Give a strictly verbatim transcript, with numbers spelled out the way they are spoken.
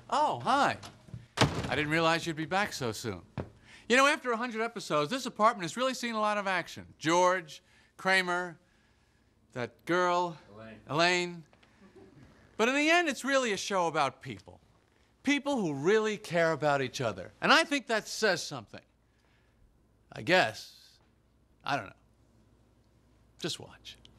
Oh, hi. I didn't realize you'd be back so soon. You know, after a hundred episodes, this apartment has really seen a lot of action. George, Kramer, that girl, Elaine. Elaine. But in the end, it's really a show about people. People who really care about each other. And I think that says something. I guess. I don't know. Just watch.